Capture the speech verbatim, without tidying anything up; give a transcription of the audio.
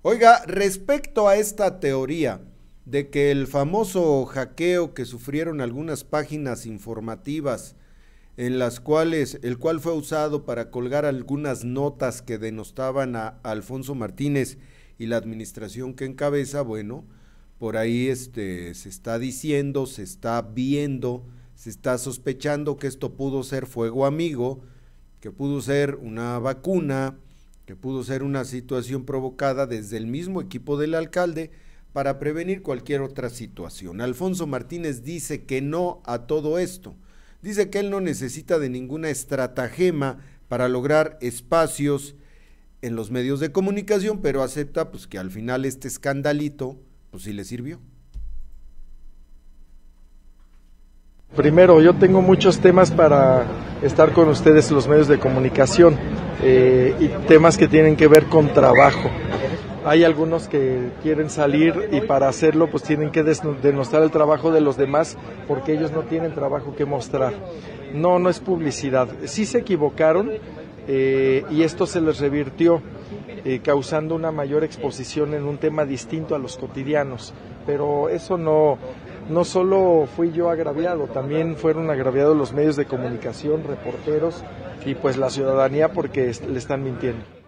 Oiga, respecto a esta teoría de que el famoso hackeo que sufrieron algunas páginas informativas en las cuales, el cual fue usado para colgar algunas notas que denostaban a Alfonso Martínez y la administración que encabeza, bueno, por ahí este, se está diciendo, se está viendo, se está sospechando que esto pudo ser fuego amigo, que pudo ser una vacuna, que pudo ser una situación provocada desde el mismo equipo del alcalde para prevenir cualquier otra situación. Alfonso Martínez dice que no a todo esto. Dice que él no necesita de ninguna estratagema para lograr espacios en los medios de comunicación, pero acepta pues que al final este escandalito pues sí le sirvió. Primero, yo tengo muchos temas para estar con ustedes en los medios de comunicación eh, y temas que tienen que ver con trabajo. Hay algunos que quieren salir y para hacerlo pues tienen que denostar el trabajo de los demás porque ellos no tienen trabajo que mostrar. No, no es publicidad. Sí se equivocaron eh, y esto se les revirtió eh, causando una mayor exposición en un tema distinto a los cotidianos. Pero eso no, no solo fui yo agraviado, también fueron agraviados los medios de comunicación, reporteros y pues la ciudadanía porque le están mintiendo.